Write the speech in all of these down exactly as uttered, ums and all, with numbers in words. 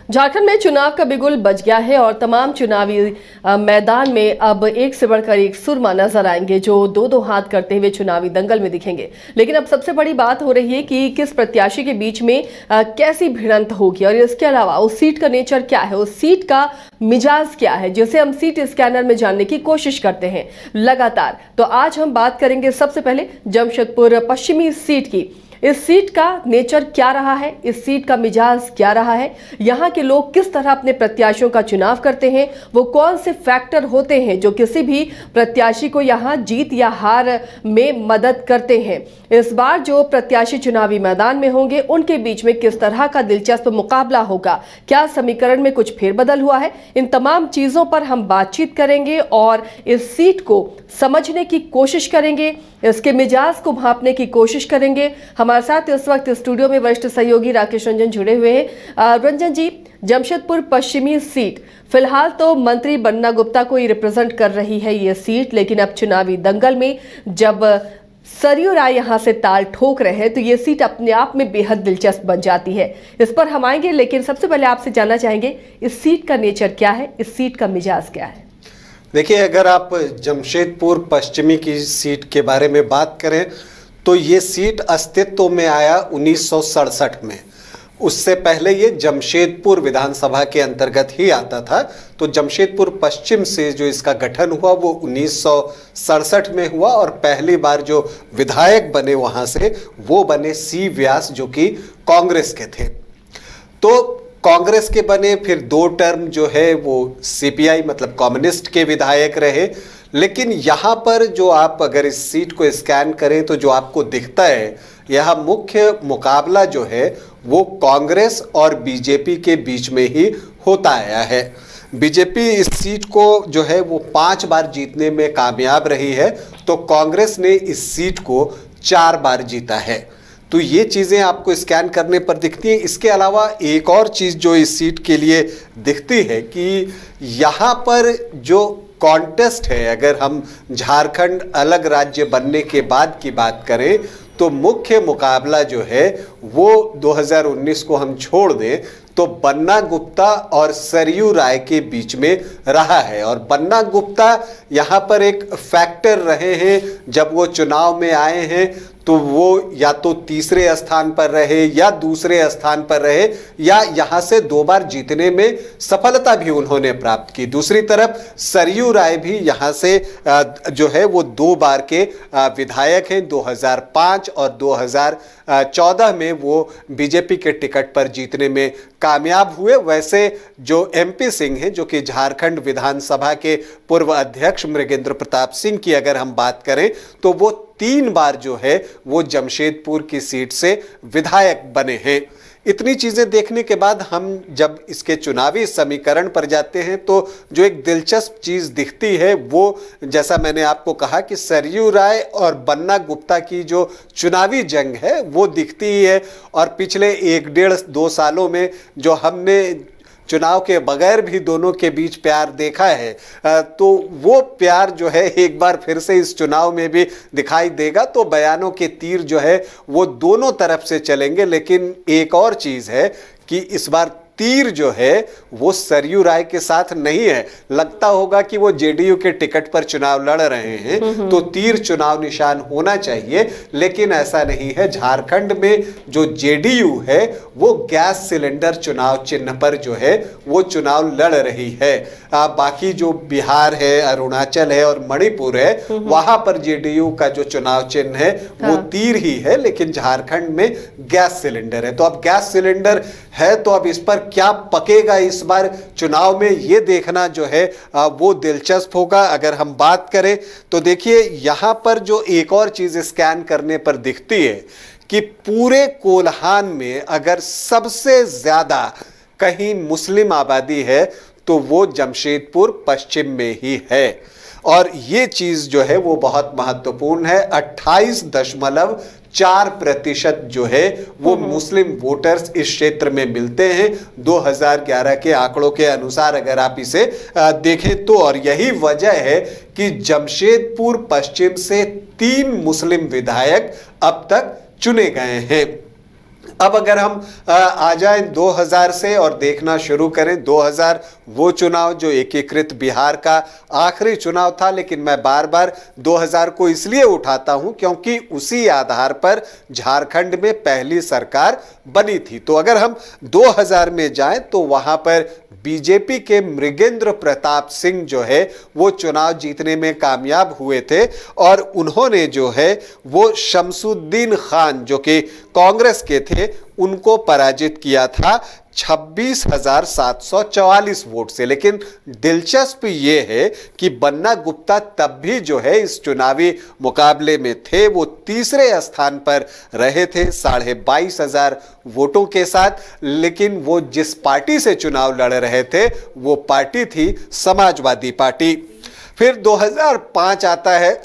झारखंड में चुनाव का बिगुल बज गया है और तमाम चुनावी मैदान में अब एक से बढ़कर एक सुरमा नजर आएंगे जो दो दो हाथ करते हुए चुनावी दंगल में दिखेंगे। लेकिन अब सबसे बड़ी बात हो रही है कि किस प्रत्याशी के बीच में आ, कैसी भिड़ंत होगी और इसके अलावा उस सीट का नेचर क्या है, उस सीट का मिजाज क्या है, जिसे हम सीट स्कैनर में जानने की कोशिश करते हैं लगातार। तो आज हम बात करेंगे सबसे पहले जमशेदपुर पश्चिमी सीट की। इस सीट का नेचर क्या रहा है, इस सीट का मिजाज क्या रहा है, यहाँ के लोग किस तरह अपने प्रत्याशियों का चुनाव करते हैं, वो कौन से फैक्टर होते हैं जो किसी भी प्रत्याशी को यहाँ जीत या हार में मदद करते हैं। इस बार जो प्रत्याशी चुनावी मैदान में होंगे उनके बीच में किस तरह का दिलचस्प मुकाबला होगा, क्या समीकरण में कुछ फेरबदल हुआ है, इन तमाम चीजों पर हम बातचीत करेंगे और इस सीट को समझने की कोशिश करेंगे, इसके मिजाज को भांपने की कोशिश करेंगे। हमारे साथ इस वक्त स्टूडियो में वरिष्ठ सहयोगी राकेश रंजन जुड़े हुए हैं। रंजन जी, जमशेदपुर पश्चिमी सीट फिलहाल तो मंत्री बन्ना गुप्ता को ही रिप्रेजेंट कर रही है ये सीट, लेकिन अब चुनावी दंगल में जब सरयू राय यहां से ताल ठोक रहे हैं तो ये सीट अपने आप में बेहद दिलचस्प बन जाती है। इस पर हम आएंगे, लेकिन सबसे पहले आपसे जानना चाहेंगे इस सीट का नेचर क्या है, इस सीट का मिजाज क्या है। देखिए, अगर आप जमशेदपुर पश्चिमी की सीट के बारे में बात करें तो ये सीट अस्तित्व में आया उन्नीस सौ सड़सठ में। उससे पहले ये जमशेदपुर विधानसभा के अंतर्गत ही आता था। तो जमशेदपुर पश्चिम से जो इसका गठन हुआ वो उन्नीस सौ सड़सठ में हुआ और पहली बार जो विधायक बने वहां से वो बने सी व्यास, जो कि कांग्रेस के थे। तो कांग्रेस के बने, फिर दो टर्म जो है वो सीपीआई मतलब कम्युनिस्ट के विधायक रहे। लेकिन यहाँ पर जो आप अगर इस सीट को स्कैन करें तो जो आपको दिखता है, यह मुख्य मुकाबला जो है वो कांग्रेस और बीजेपी के बीच में ही होता आया है। बीजेपी इस सीट को जो है वो पांच बार जीतने में कामयाब रही है, तो कांग्रेस ने इस सीट को चार बार जीता है। तो ये चीज़ें आपको स्कैन करने पर दिखती हैं। इसके अलावा एक और चीज़ जो इस सीट के लिए दिखती है कि यहाँ पर जो कॉन्टेस्ट है, अगर हम झारखंड अलग राज्य बनने के बाद की बात करें तो मुख्य मुकाबला जो है वो दो हज़ार उन्नीस को हम छोड़ दें तो बन्ना गुप्ता और सरयू राय के बीच में रहा है। और बन्ना गुप्ता यहाँ पर एक फैक्टर रहे हैं। जब वो चुनाव में आए हैं तो वो या तो तीसरे स्थान पर रहे या दूसरे स्थान पर रहे, या यहाँ से दो बार जीतने में सफलता भी उन्होंने प्राप्त की। दूसरी तरफ सरयू राय भी यहाँ से जो है वो दो बार के विधायक हैं। दो हज़ार पाँच और दो हज़ार चौदह में वो बीजेपी के टिकट पर जीतने में कामयाब हुए। वैसे जो एमपी सिंह हैं, जो कि झारखंड विधानसभा के पूर्व अध्यक्ष मृगेंद्र प्रताप सिंह की अगर हम बात करें तो वो तीन बार जो है वो जमशेदपुर की सीट से विधायक बने हैं। इतनी चीजें देखने के बाद हम जब इसके चुनावी समीकरण पर जाते हैं तो जो एक दिलचस्प चीज दिखती है वो, जैसा मैंने आपको कहा कि सरयू राय और बन्ना गुप्ता की जो चुनावी जंग है वो दिखती ही है। और पिछले एक डेढ़ दो सालों में जो हमने चुनाव के बगैर भी दोनों के बीच प्यार देखा है, तो वो प्यार जो है एक बार फिर से इस चुनाव में भी दिखाई देगा। तो बयानों के तीर जो है वो दोनों तरफ से चलेंगे। लेकिन एक और चीज़ है कि इस बार तीर जो है वो सरयू राय के साथ नहीं है। लगता होगा कि वो जेडीयू के टिकट पर चुनाव लड़ रहे हैं तो तीर चुनाव निशान होना चाहिए, लेकिन ऐसा नहीं है। झारखंड में जो जेडीयू है वो गैस सिलेंडर चुनाव चिन्ह पर जो है वो चुनाव लड़ रही है। आ, बाकी जो बिहार है, अरुणाचल है और मणिपुर है, वहां पर जेडीयू का जो चुनाव चिन्ह है वो तीर ही है, लेकिन झारखंड में गैस सिलेंडर है। तो अब गैस सिलेंडर है तो अब इस पर क्या पकेगा इस बार चुनाव में, ये देखना जो है वो दिलचस्प होगा। अगर हम बात करें तो देखिए, यहां पर जो एक और चीज स्कैन करने पर दिखती है कि पूरे कोल्हान में अगर सबसे ज्यादा कहीं मुस्लिम आबादी है तो वो जमशेदपुर पश्चिम में ही है। और ये चीज जो है वो बहुत महत्वपूर्ण है। अट्ठाईस दशमलव चार प्रतिशत जो है वो मुस्लिम वोटर्स इस क्षेत्र में मिलते हैं दो हज़ार ग्यारह के आंकड़ों के अनुसार, अगर आप इसे देखें तो। और यही वजह है कि जमशेदपुर पश्चिम से तीन मुस्लिम विधायक अब तक चुने गए हैं। अब अगर हम आ, आ जाएं दो हज़ार से और देखना शुरू करें दो हज़ार, वो चुनाव जो एकीकृत बिहार का आखिरी चुनाव था, लेकिन मैं बार बार दो हज़ार को इसलिए उठाता हूं क्योंकि उसी आधार पर झारखंड में पहली सरकार बनी थी। तो अगर हम दो हज़ार में जाएं तो वहां पर बीजेपी के मृगेंद्र प्रताप सिंह जो है वो चुनाव जीतने में कामयाब हुए थे और उन्होंने जो है वो शमसुद्दीन खान जो कि कांग्रेस के थे उनको पराजित किया था छब्बीस हजार सात सौ चौवालीस वोट से। लेकिन दिलचस्प ये है कि बन्ना गुप्ता तब भी जो है इस चुनावी मुकाबले में थे, वो तीसरे स्थान पर रहे थे साढ़े बाईस हजार वोटों के साथ। लेकिन वो जिस पार्टी से चुनाव लड़ रहे थे वो पार्टी थी समाजवादी पार्टी। फिर दो हज़ार पाँच आता है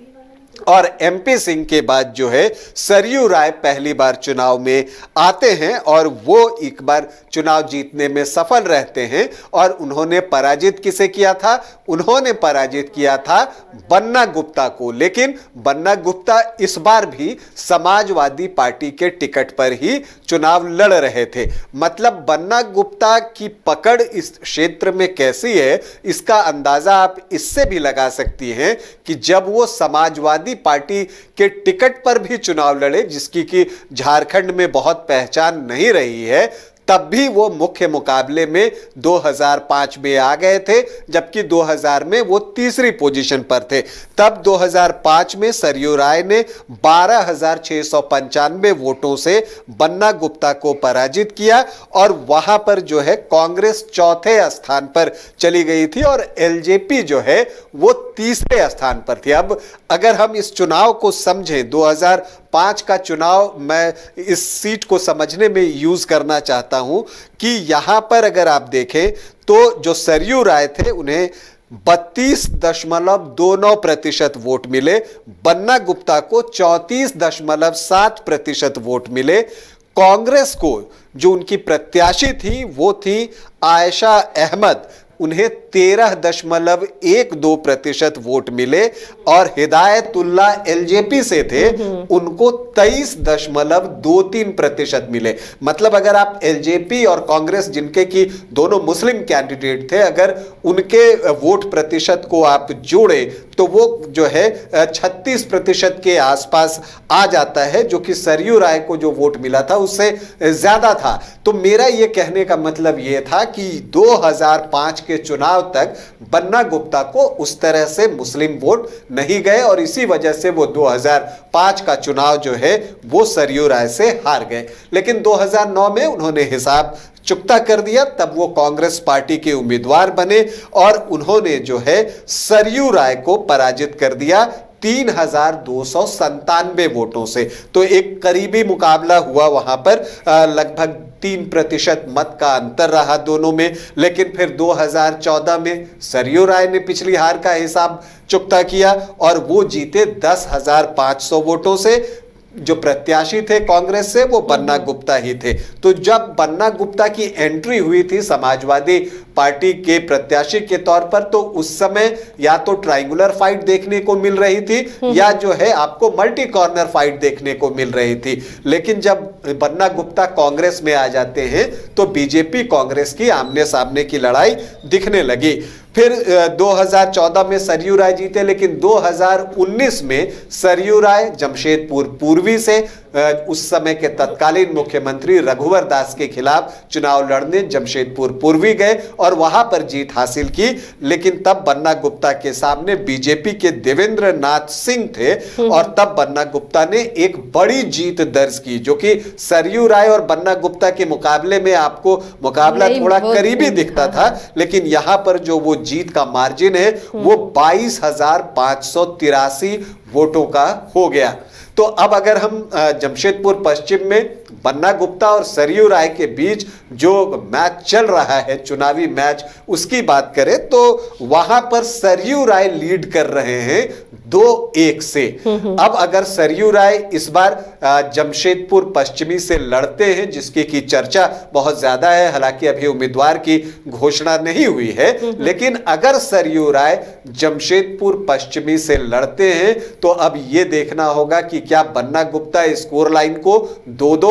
और एमपी सिंह के बाद जो है सरयू राय पहली बार चुनाव में आते हैं और वो एक बार चुनाव जीतने में सफल रहते हैं। और उन्होंने पराजित किसे किया था? उन्होंने पराजित किया था बन्ना गुप्ता को। लेकिन बन्ना गुप्ता इस बार भी समाजवादी पार्टी के टिकट पर ही चुनाव लड़ रहे थे। मतलब बन्ना गुप्ता की पकड़ इस क्षेत्र में कैसी है इसका अंदाजा आप इससे भी लगा सकती हैं कि जब वो समाजवादी पार्टी के टिकट पर भी चुनाव लड़े, जिसकी कि झारखंड में बहुत पहचान नहीं रही है, तब भी वो मुख्य मुकाबले में दो हज़ार पाँच में आ गए थे, जबकि दो हज़ार में वो तीसरी पोजीशन पर थे। तब दो हज़ार पाँच में सरयू राय ने बारह हजार छह सौ पंचानवे वोटों से बन्ना गुप्ता को पराजित किया और वहां पर जो है कांग्रेस चौथे स्थान पर चली गई थी और एलजेपी जो है वो तीसरे स्थान पर थी। अब अगर हम इस चुनाव को समझें, दो हज़ार पाँच का चुनाव मैं इस सीट को समझने में यूज करना चाहता हूं कि यहां पर अगर आप देखें तो जो सरयू राय थे उन्हें बत्तीस दशमलव दो नौ प्रतिशत वोट मिले, बन्ना गुप्ता को चौंतीस दशमलव सात प्रतिशत वोट मिले। कांग्रेस को जो उनकी प्रत्याशी थी वो थी आयशा अहमद, उन्हें तेरह दशमलव एक दो प्रतिशत वोट मिले और हिदायतुल्ला एलजेपी से थे उनको तेईस दशमलव दो तीन प्रतिशत मिले। मतलब अगर आप एलजेपी और कांग्रेस जिनके की दोनों मुस्लिम कैंडिडेट थे, अगर उनके वोट प्रतिशत को आप जोड़े तो वो जो है छत्तीस प्रतिशत के आसपास आ जाता है, जो कि सरयू राय को जो वोट मिला था उससे ज्यादा था। तो मेरा ये कहने का मतलब ये था कि दो हज़ार पाँच के चुनाव तक बन्ना गुप्ता को उस तरह से मुस्लिम वोट नहीं गए और इसी वजह से वो दो हज़ार पाँच का चुनाव जो है वो सरयू राय से हार गए। लेकिन दो हज़ार नौ में उन्होंने हिसाब चुकता कर दिया, तब वो कांग्रेस पार्टी के उम्मीदवार बने और उन्होंने जो है सरयू राय को पराजित कर दिया तीन हजार दो सौ संतानवे वोटों से। तो एक करीबी मुकाबला हुआ वहां पर, लगभग तीन प्रतिशत मत का अंतर रहा दोनों में। लेकिन फिर दो हज़ार चौदह में सरयू राय ने पिछली हार का हिसाब चुकता किया और वो जीते दस हजार पांच सौ वोटों से। जो प्रत्याशी थे कांग्रेस से वो बन्ना गुप्ता ही थे। तो जब बन्ना गुप्ता की एंट्री हुई थी समाजवादी पार्टी के प्रत्याशी के तौर पर, तो उस समय या तो ट्रायंगुलर फाइट देखने को मिल रही थी या जो है आपको मल्टी कॉर्नर फाइट देखने को मिल रही थी। लेकिन जब बन्ना गुप्ता कांग्रेस में आ जाते हैं तो बीजेपी कांग्रेस की आमने सामने की लड़ाई दिखने लगी। फिर दो हज़ार चौदह में सरयू राय जीते, लेकिन दो हज़ार उन्नीस में सरयू राय जमशेदपुर पूर्वी से उस समय के तत्कालीन मुख्यमंत्री रघुवर दास के खिलाफ चुनाव लड़ने जमशेदपुर पूर्वी गए और वहां पर जीत हासिल की। लेकिन तब बन्ना गुप्ता के सामने बीजेपी के देवेंद्र नाथ सिंह थे और तब बन्ना गुप्ता ने एक बड़ी जीत दर्ज की, जो कि सरयू राय और बन्ना गुप्ता के मुकाबले में आपको मुकाबला थोड़ा करीबी दिखता था, लेकिन यहां पर जो वो जीत का मार्जिन है वो बाईस हजार पांच सौ तिरासी वोटों का हो गया। तो अब अगर हम जमशेदपुर पश्चिम में बन्ना गुप्ता और सरयू राय के बीच जो मैच चल रहा है, चुनावी मैच, उसकी बात करें तो वहां पर सरयू राय लीड कर रहे हैं दो एक से। अब अगर सरयू राय इस बार जमशेदपुर पश्चिमी से लड़ते हैं, जिसकी की चर्चा बहुत ज्यादा है, हालांकि अभी उम्मीदवार की घोषणा नहीं हुई है, लेकिन अगर सरयू राय जमशेदपुर पश्चिमी से लड़ते हैं तो अब यह देखना होगा कि क्या बन्ना गुप्ता स्कोर लाइन को दो दो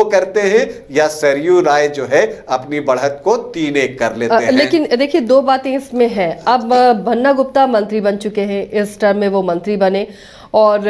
करते हैं या सरयू राय जो है अपनी बढ़त को तीन एक कर लेते हैं। लेकिन देखिए दो बातें इसमें हैं। अब बन्ना गुप्ता मंत्री बन चुके हैं, इस टर्म में वो मंत्री बने, और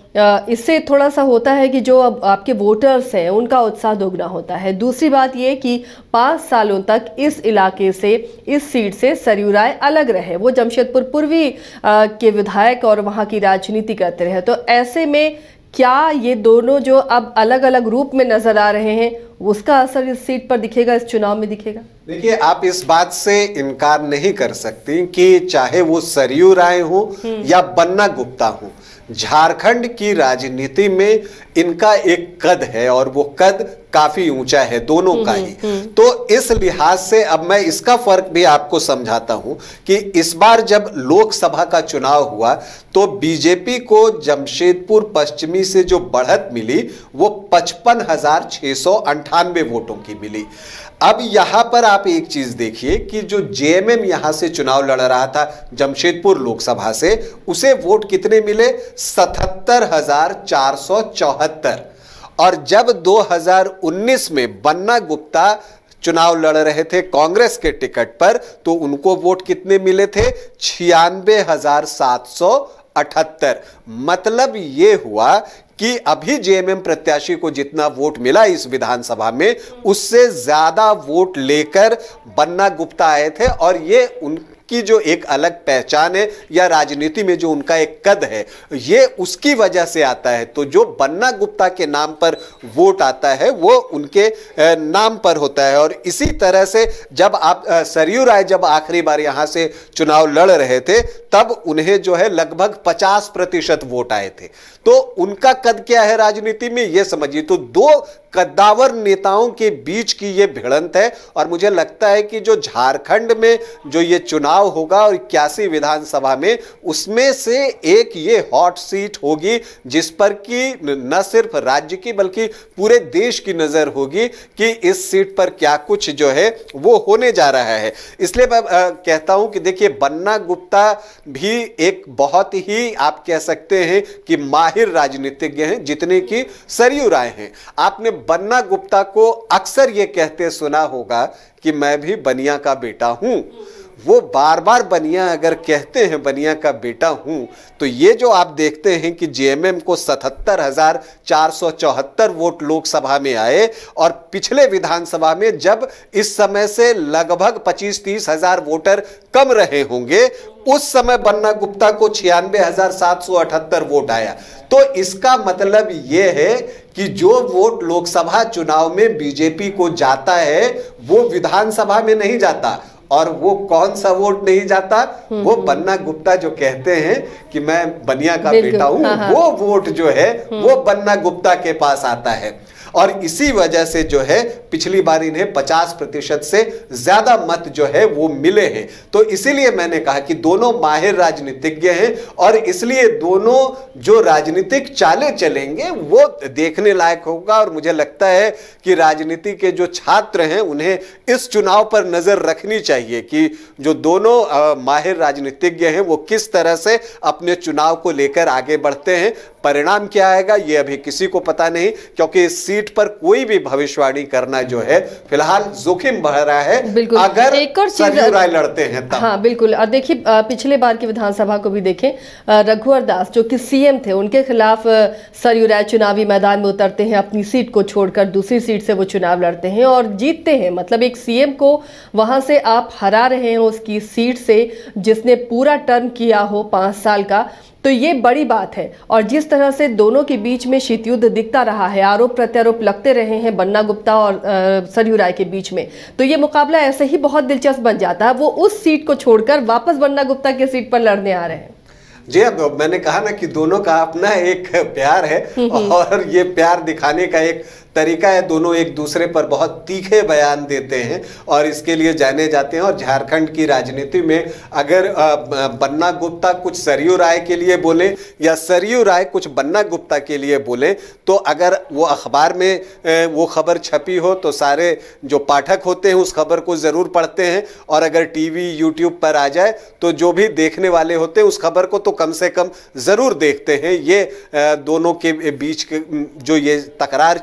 इससे थोड़ा सा होता है कि जो अब आपके वोटर्स हैं उनका उत्साह दोगुना होता है। दूसरी बात ये कि पाँच सालों तक इस इलाके से, इस सीट से सरयू राय अलग रहे, वो जमशेदपुर पूर्वी के विधायक और वहाँ की राजनीति करते रहे। तो ऐसे में क्या ये दोनों जो अब अलग अलग रूप में नजर आ रहे हैं, उसका असर इस सीट पर दिखेगा, इस चुनाव में दिखेगा? देखिए, आप इस बात से इनकार नहीं कर सकती कि चाहे वो सरयू राय हो या बन्ना गुप्ता हो, झारखंड की राजनीति में इनका एक कद है और वो कद काफी ऊंचा है, दोनों का ही। तो इस लिहाज से अब मैं इसका फर्क भी आपको समझाता हूं कि इस बार जब लोकसभा का चुनाव हुआ तो बीजेपी को जमशेदपुर पश्चिमी से जो बढ़त मिली वो पचपन हजार छह सौ अंठानवे वोटों की मिली। अब यहां पर आप एक चीज देखिए कि जो जेएमएम यहां से चुनाव लड़ रहा था जमशेदपुर लोकसभा से, उसे वोट कितने मिले? सतहत्तर हजार चार सौ चौहत्तर। और जब दो हज़ार उन्नीस में बन्ना गुप्ता चुनाव लड़ रहे थे कांग्रेस के टिकट पर, तो उनको वोट कितने मिले थे? छियानवे हजार सात सौ अठहत्तर। मतलब ये हुआ कि अभी जेएमएम प्रत्याशी को जितना वोट मिला इस विधानसभा में, उससे ज्यादा वोट लेकर बन्ना गुप्ता आए थे। और ये उन की जो एक अलग पहचान है या राजनीति में जो उनका एक कद है, ये उसकी वजह से आता है। तो जो बन्ना गुप्ता के नाम पर वोट आता है वो उनके नाम पर होता है। और इसी तरह से जब आप सरयू राय जब आखिरी बार यहां से चुनाव लड़ रहे थे तब उन्हें जो है लगभग पचास प्रतिशत वोट आए थे। तो उनका कद क्या है राजनीति में, ये समझिए। तो दो कद्दावर नेताओं के बीच की ये भिड़ंत है। और मुझे लगता है कि जो झारखंड में जो ये चुनाव होगा और इक्यासी विधानसभा में, उसमें से एक ये हॉट सीट होगी जिस पर कि न सिर्फ राज्य की बल्कि पूरे देश की नजर होगी कि इस सीट पर क्या कुछ जो है वो होने जा रहा है। इसलिए मैं आ, कहता हूं कि देखिए, बन्ना गुप्ता भी एक बहुत ही आप कह सकते हैं कि माहिर राजनीतिज्ञ हैं जितने की सरयू राय हैं। आपने बन्ना गुप्ता को अक्सर यह कहते सुना होगा कि मैं भी बनिया का बेटा हूं। वो बार बार बनिया अगर कहते हैं बनिया का बेटा हूं, तो ये जो आप देखते हैं कि जेएमएम को सतहत्तर हजार चार सौ चौहत्तर वोट लोकसभा में आए और पिछले विधानसभा में जब इस समय से लगभग पच्चीस तीस हजार वोटर कम रहे होंगे, उस समय बन्ना गुप्ता को छियानवे हजार सात सौ अठहत्तर वोट आया। तो इसका मतलब यह है कि जो वोट लोकसभा चुनाव में बीजेपी को जाता है वो विधानसभा में नहीं जाता। और वो कौन सा वोट नहीं जाता? वो बन्ना गुप्ता जो कहते हैं कि मैं बनिया का बेटा हूं, हाँ हाँ। वो वोट जो है वो बन्ना गुप्ता के पास आता है। और इसी वजह से जो है पिछली बार इन्हें पचास प्रतिशत से ज्यादा मत जो है वो मिले हैं। तो इसीलिए मैंने कहा कि दोनों माहिर राजनीतिज्ञ हैं और इसलिए दोनों जो राजनीतिक चालें चलेंगे वो देखने लायक होगा। और मुझे लगता है कि राजनीति के जो छात्र हैं उन्हें इस चुनाव पर नजर रखनी चाहिए कि जो दोनों आ, माहिर राजनीतिज्ञ हैं वो किस तरह से अपने चुनाव को लेकर आगे बढ़ते हैं। परिणाम क्या आएगा ये अभी किसी को पता नहीं, क्योंकि इस सीट पर कोई भी भविष्यवाणी करना जो है फिलहाल जोखिम बढ़ रहा है। बिल्कुल, अगर एक और सरयू राय लड़ते हैं तब। हाँ बिल्कुल। और देखिए, पिछले बार की विधानसभा को भी देखें, रघुवर दास जो कि सीएम थे, उनके खिलाफ सरयू राय चुनावी मैदान में उतरते हैं, अपनी सीट को छोड़कर दूसरी सीट से वो चुनाव लड़ते हैं और जीतते हैं। मतलब एक सीएम को वहां से आप हरा रहे हैं उसकी सीट से जिसने पूरा टर्म किया हो पांच साल का, तो ये बड़ी बात है। और जिस तरह से दोनों के बीच में शीतयुद्ध दिखता रहा है, आरोप प्रत्यारोप लगते रहे हैं बन्ना गुप्ता और सरयू राय के बीच में, तो ये मुकाबला ऐसे ही बहुत दिलचस्प बन जाता है। वो उस सीट को छोड़कर वापस बन्ना गुप्ता की सीट पर लड़ने आ रहे हैं। जी, अब मैंने कहा ना कि दोनों का अपना एक प्यार है और ये प्यार दिखाने का एक तरीका है। दोनों एक दूसरे पर बहुत तीखे बयान देते हैं और इसके लिए जाने जाते हैं। और झारखंड की राजनीति में अगर बन्ना गुप्ता कुछ सरयू राय के लिए बोले या सरयू राय कुछ बन्ना गुप्ता के लिए बोले, तो अगर वो अखबार में वो खबर छपी हो तो सारे जो पाठक होते हैं उस खबर को ज़रूर पढ़ते हैं। और अगर टीवी यूट्यूब पर आ जाए तो जो भी देखने वाले होते हैं उस खबर को तो कम से कम ज़रूर देखते हैं। ये दोनों के बीच जो ये तकरार चलती है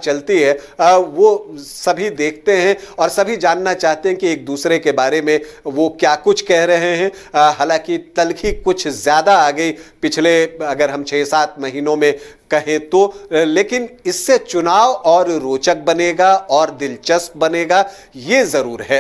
है आ, वो सभी देखते हैं और सभी जानना चाहते हैं कि एक दूसरे के बारे में वो क्या कुछ कह रहे हैं। हालांकि तलखी कुछ ज़्यादा आ गई पिछले अगर हम छः सात महीनों में कहें तो, लेकिन इससे चुनाव और रोचक बनेगा और दिलचस्प बनेगा, ये ज़रूर है।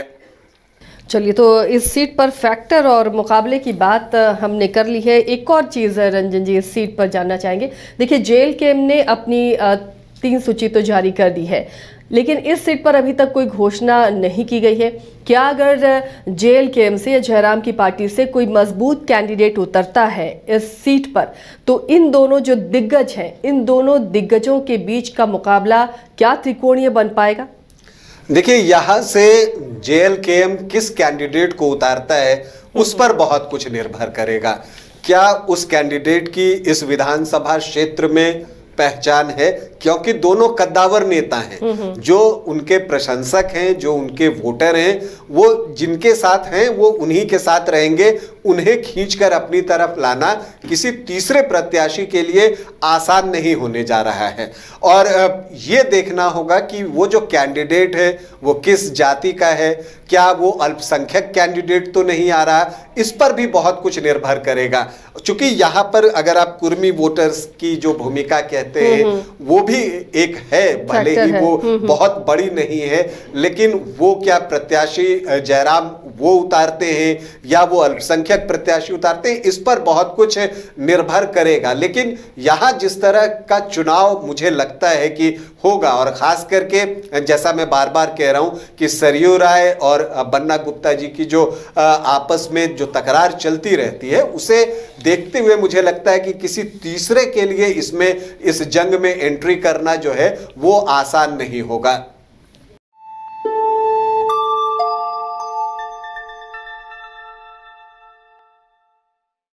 चलिए, तो इस सीट पर फैक्टर और मुकाबले की बात हमने कर ली है। एक और चीज़ रंजन जी इस सीट पर जानना चाहेंगे। देखिए, जेल केम ने अपनी तीन सूची तो जारी कर दी है, लेकिन इस सीट पर अभी तक कोई घोषणा नहीं की गई है। क्या अगर जेल केम से या जयराम की पार्टी से कोई मजबूत कैंडिडेट उतरता है इस सीट पर, तो इन दोनों जो दिग्गज हैं, इन दोनों दिग्गजों के बीच का मुकाबला क्या त्रिकोणीय बन पाएगा? देखिए, यहां से जेल केम किस कैंडिडेट को उतारता है उस पर बहुत कुछ निर्भर करेगा। क्या उस कैंडिडेट की इस विधानसभा क्षेत्र में पहचान है, क्योंकि दोनों कद्दावर नेता हैं। जो उनके प्रशंसक हैं, जो उनके वोटर हैं, वो जिनके साथ हैं वो उन्हीं के साथ रहेंगे। उन्हें खींचकर अपनी तरफ लाना किसी तीसरे प्रत्याशी के लिए आसान नहीं होने जा रहा है। और ये देखना होगा कि वो जो कैंडिडेट है वो किस जाति का है, क्या वो अल्पसंख्यक कैंडिडेट तो नहीं आ रहा, इस पर भी बहुत कुछ निर्भर करेगा। चूंकि यहाँ पर अगर आप कुर्मी वोटर्स की जो भूमिका कहते हैं वो भी एक है, भले ही वो बहुत बड़ी नहीं है, लेकिन वो क्या प्रत्याशी जयराम वो उतारते हैं या वो अल्पसंख्यक प्रत्याशी उतारते हैं, इस पर बहुत कुछ निर्भर करेगा। लेकिन यहाँ जिस तरह का चुनाव मुझे लगता है कि होगा, और खास करके जैसा मैं बार बार कह रहा हूँ कि सरयू राय और बन्ना गुप्ता जी की जो आपस में जो तकरार चलती रहती है, उसे देखते हुए मुझे लगता है कि किसी तीसरे के लिए इसमें इस जंग में एंट्री करना जो है वो आसान नहीं होगा।